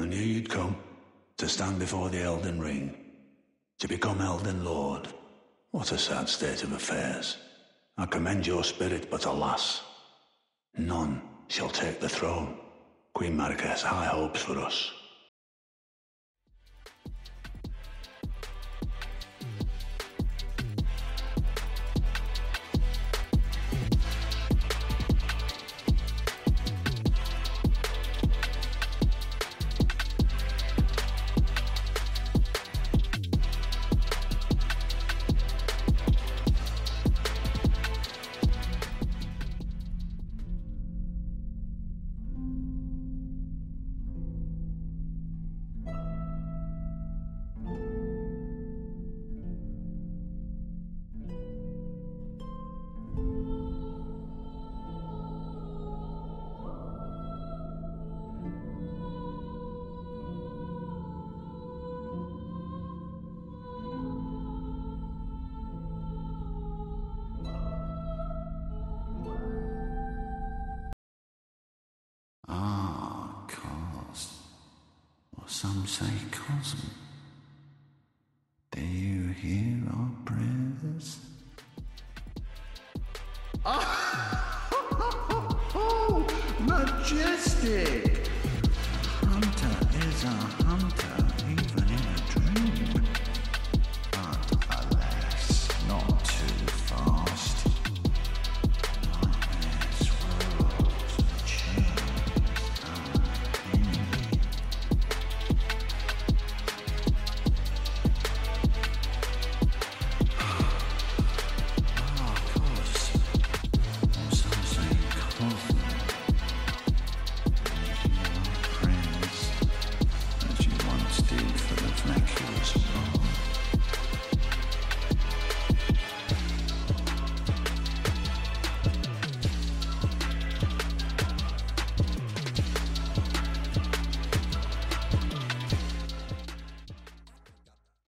knew you'd come to stand before the Elden Ring, to become Elden Lord. What a sad state of affairs. I commend your spirit, but alas, none shall take the throne. Queen Marika has high hopes for us. Some say Cosm. Do you hear our prayers? Oh, majestic! A hunter is a hunter.